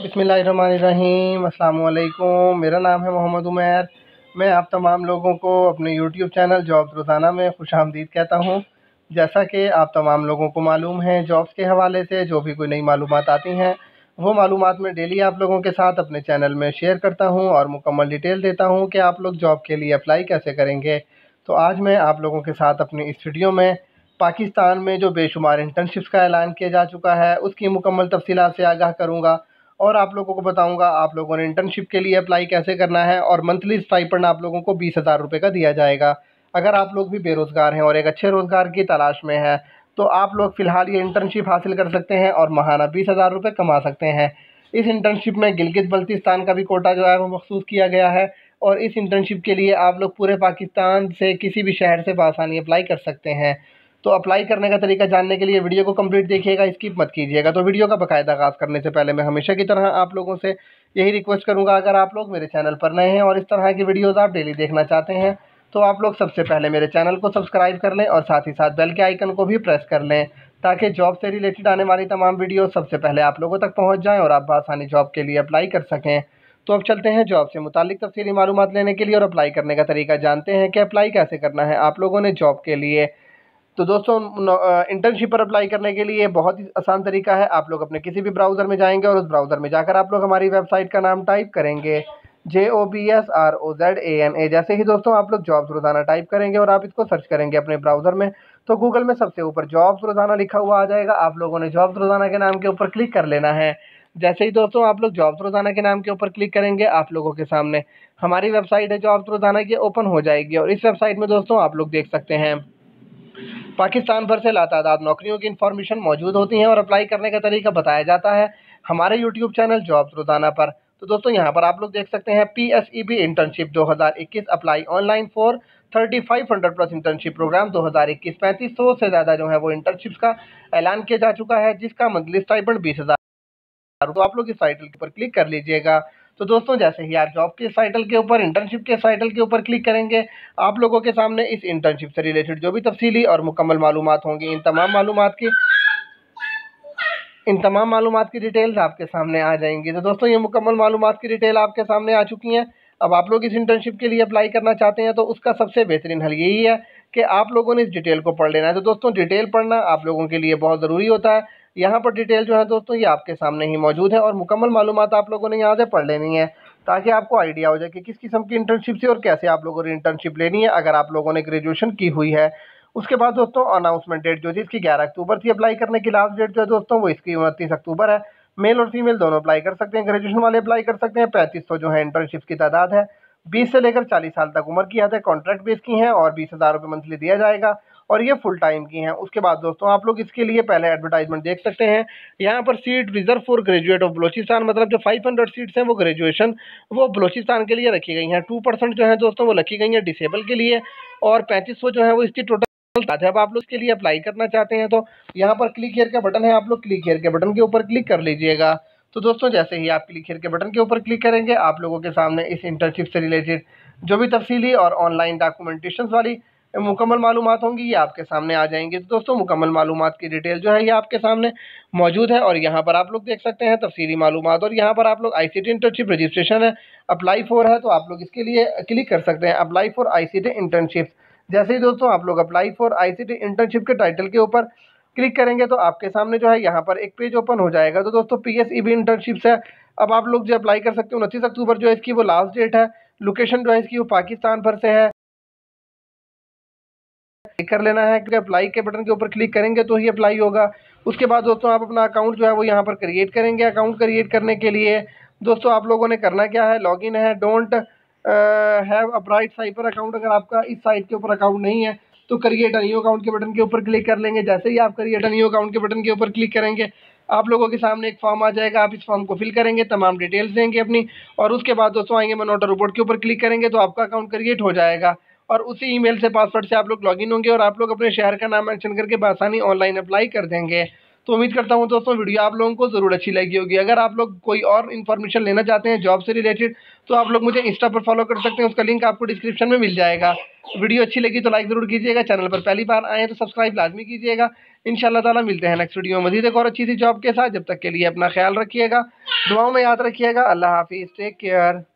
बिस्मिल्लाहिर्रहमानिर्रहीम, अस्सलाम वालेकुम। मेरा नाम है मोहम्मद उमैर। मैं आप तमाम लोगों को अपने यूट्यूब चैनल जॉब्स रोज़ाना में खुशामदीद कहता हूँ। जैसा कि आप तमाम लोगों को मालूम है, जॉब्स के हवाले से जो भी कोई नई मालूमात आती हैं वो मालूमात मैं डेली आप लोगों के साथ अपने चैनल में शेयर करता हूँ और मुकम्मल डिटेल देता हूँ कि आप लोग जॉब के लिए अप्लाई कैसे करेंगे। तो आज मैं आप लोगों के साथ अपनी इस वीडियो में पाकिस्तान में जो बेशुमार इंटर्नशिप्स का ऐलान किया जा चुका है उसकी मुकम्मल तफसीलात से आगाह करूँगा और आप लोगों को बताऊंगा आप लोगों ने इंटर्नशिप के लिए अप्लाई कैसे करना है। और मंथली स्टाइपेंड आप लोगों को 20,000 रुपये का दिया जाएगा। अगर आप लोग भी बेरोज़गार हैं और एक अच्छे रोज़गार की तलाश में हैं तो आप लोग फ़िलहाल ये इंटर्नशिप हासिल कर सकते हैं और माहाना 20,000 रुपये कमा सकते हैं। इस इंटर्नशिप में गिलगित बल्तिस्तान का भी कोटा जो है वो मखसूस किया गया है और इस इंटर्नशिप के लिए आप लोग पूरे पाकिस्तान से किसी भी शहर से बआसानी अप्लाई कर सकते हैं। तो अप्लाई करने का तरीका जानने के लिए वीडियो को कंप्लीट देखिएगा, स्किप मत कीजिएगा। तो वीडियो का बाकायदा आगाज़ करने से पहले मैं हमेशा की तरह आप लोगों से यही रिक्वेस्ट करूंगा, अगर आप लोग मेरे चैनल पर नए हैं और इस तरह की वीडियोज़ आप डेली देखना चाहते हैं तो आप लोग सबसे पहले मेरे चैनल को सब्सक्राइब कर लें और साथ ही साथ बेल के आइकन को भी प्रेस कर लें ताकि जॉब से रिलेटेड आने वाली तमाम वीडियो सबसे पहले आप लोगों तक पहुँच जाएँ और आप आसानी जॉब के लिए अप्लाई कर सकें। तो अब चलते हैं जॉब से मुतालिक तफसीली मालूमात लेने के लिए और अप्लाई करने का तरीका जानते हैं कि अप्लाई कैसे करना है आप लोगों ने जॉब के लिए। तो दोस्तों, इंटर्नशिप पर अप्लाई करने के लिए बहुत ही आसान तरीका है। आप लोग अपने किसी भी ब्राउज़र में जाएंगे और उस ब्राउज़र में जाकर आप लोग हमारी वेबसाइट का नाम टाइप करेंगे JOBSROZANA। जैसे ही दोस्तों आप लोग जॉब्स रोज़ाना टाइप करेंगे और आप इसको सर्च करेंगे अपने ब्राउज़र में तो गूगल में सबसे ऊपर जॉब्स रोज़ाना लिखा हुआ आ जाएगा। आप लोगों ने जॉब्स रोज़ाना के नाम के ऊपर क्लिक कर लेना है। जैसे ही दोस्तों आप लोग जॉब्स रोज़ाना के नाम के ऊपर क्लिक करेंगे आप लोगों के सामने हमारी वेबसाइट है जॉब्स रोज़ाना की ओपन हो जाएगी और इस वेबसाइट में दोस्तों आप लोग देख सकते हैं पाकिस्तान भर से लातादाद नौकरियों की इन्फॉर्मेशन मौजूद होती हैं और अप्लाई करने का तरीका बताया जाता है हमारे यूट्यूब चैनल जॉब्स रोज़ाना पर। तो दोस्तों यहाँ पर आप लोग देख सकते हैं PSEB internship 2021 apply online for 3500 plus internship program 2021। 3500 से ज़्यादा जो है वो इंटर्नशिप्स का ऐलान किया जा चुका है जिसका मंथली स्टाइपेंड 20,000। तो आप लोग इस टाइटल के ऊपर क्लिक कर लीजिएगा। तो दोस्तों जैसे ही आप जॉब के टाइटल के ऊपर इंटर्नशिप के टाइटल के ऊपर क्लिक करेंगे आप लोगों के सामने इस इंटर्नशिप से रिलेटेड जो भी तफसीली और मुकम्मल मालूमात होंगी इन तमाम मालूमात की डिटेल्स आपके सामने आ जाएंगी। तो दोस्तों ये मुकम्मल मालूमात की डिटेल आपके सामने आ चुकी हैं। अब आप लोग इस इंटर्नशिप के लिए अप्लाई करना चाहते हैं तो उसका सबसे बेहतरीन हल यही है कि आप लोगों ने इस डिटेल को पढ़ लेना है। तो दोस्तों डिटेल पढ़ना आप लोगों के लिए बहुत ज़रूरी होता है। यहाँ पर डिटेल जो है दोस्तों ये आपके सामने ही मौजूद है और मुकम्मल मालूमात आप लोगों ने यहाँ से पढ़ लेनी है ताकि आपको आइडिया हो जाए कि किस किस्म की इंटर्नशिप से और कैसे आप लोगों ने इंटर्नशिप लेनी है अगर आप लोगों ने ग्रेजुएशन की हुई है। उसके बाद दोस्तों अनाउंसमेंट डेट जो थी इसकी 11 अक्टूबर थी। अप्लाई करने की लास्ट डेट जो है दोस्तों वो इसकी 29 अक्टूबर है। मेल और फीमेल दोनों अप्लाई कर सकते हैं। ग्रेजुएशन वाले अप्लाई कर सकते हैं। 3500 जो है इंटर्नशिप की तादाद है। 20 से लेकर 40 साल तक उम्र की हद है। कॉन्ट्रैक्ट बेस की हैं और 20,000 रुपये मंथली दिया जाएगा और ये फुल टाइम की हैं। उसके बाद दोस्तों आप लोग इसके लिए पहले एडवर्टाइजमेंट देख सकते हैं। यहाँ पर seat reserve for graduate of Balochistan, मतलब जो 500 सीट्स हैं वो ग्रेजुएशन वो बलोचिस्तान के लिए रखी गई हैं। 2% जो है दोस्तों वो रखी गई हैं डिसेबल के लिए और 3500 जो है वो इसकी टोटल। जब आप लोग इसके लिए अप्लाई करना चाहते हैं तो यहाँ पर क्लिक हियर का बटन है, आप लोग क्लिक हियर के बटन के ऊपर क्लिक कर लीजिएगा। तो दोस्तों जैसे ही आप क्लिक हियर के बटन के ऊपर क्लिक करेंगे आप लोगों के सामने इस इंटर्नशिप से रिलेटेड जो भी तफसीली और ऑनलाइन डॉक्यूमेंटेशन वाली मुकम्मल मालूमात होंगी ये आपके सामने आ जाएंगी। तो दोस्तों मुकम्मल मालूमात की डिटेल जो है ये आपके सामने मौजूद है और यहाँ पर आप लोग देख सकते हैं तफसीली मालूमात। और यहाँ पर आप लोग ICT इंटर्नशिप रजिस्ट्रेशन है, अप्लाई फॉर है, तो आप लोग इसके लिए क्लिक कर सकते हैं अप्लाई फॉर ICT इंटर्नशिप। जैसे ही दोस्तों आप लोग अप्लाई फॉर ICT इंटर्नशिप के टाइटल के ऊपर क्लिक करेंगे तो आपके सामने जो है यहाँ पर एक पेज ओपन हो जाएगा। तो दोस्तों PSEB इंटर्नशिप है। अब आप लोग जो अप्लाई कर सकते हैं 29 अक्टूबर जो है इसकी वो लास्ट डेट है। लोकेशन जो है इसकी वो पाकिस्तान भर से है। कर लेना है क्योंकि अप्लाई के बटन के ऊपर क्लिक करेंगे तो ही अप्लाई होगा। उसके बाद दोस्तों आप अपना अकाउंट जो है वो यहाँ पर क्रिएट करेंगे। अकाउंट क्रिएट करने के लिए दोस्तों आप लोगों ने करना क्या है, लॉगिन है। Don't have a bright cyber account, अगर आपका इस साइट के ऊपर अकाउंट नहीं है तो क्रिएट अ न्यू अकाउंट के बटन के ऊपर क्लिक कर लेंगे। जैसे ही आप क्रिएट अ न्यू अकाउंट के बटन के ऊपर क्लिक करेंगे आप लोगों के सामने एक फॉर्म आ जाएगा। आप इस फॉर्म को फिल करेंगे, तमाम डिटेल्स देंगे अपनी और उसके बाद दोस्तों आएंगे मनोटर रिपोर्ट के ऊपर क्लिक करेंगे तो आपका अकाउंट क्रिएट हो जाएगा और उसी ईमेल से पासवर्ड से आप लोग लॉगिन होंगे और आप लोग अपने शहर का नाम मेंशन करके बआसानी ऑनलाइन अप्लाई कर देंगे। तो उम्मीद करता हूँ दोस्तों वीडियो आप लोगों को ज़रूर अच्छी लगी होगी। अगर आप लोग कोई और इन्फॉर्मेशन लेना चाहते हैं जॉब से रिलेटेड तो आप लोग मुझे इंस्टा पर फॉलो कर सकते हैं, उसका लिंक आपको डिस्क्रिप्शन में मिल जाएगा। वीडियो अच्छी लगी तो लाइक ज़रूर कीजिएगा, चैनल पर पहली बार आए तो सब्सक्राइब लाजमी कीजिएगा। इंशाल्लाह ताला मिलते हैं नेक्स्ट वीडियो में मज़ीद एक और अच्छी सी जॉब के साथ। जब तक के लिए अपना ख्याल रखिएगा। दुआओं में याद रखिएगा। अल्लाह हाफिज़, टेक केयर।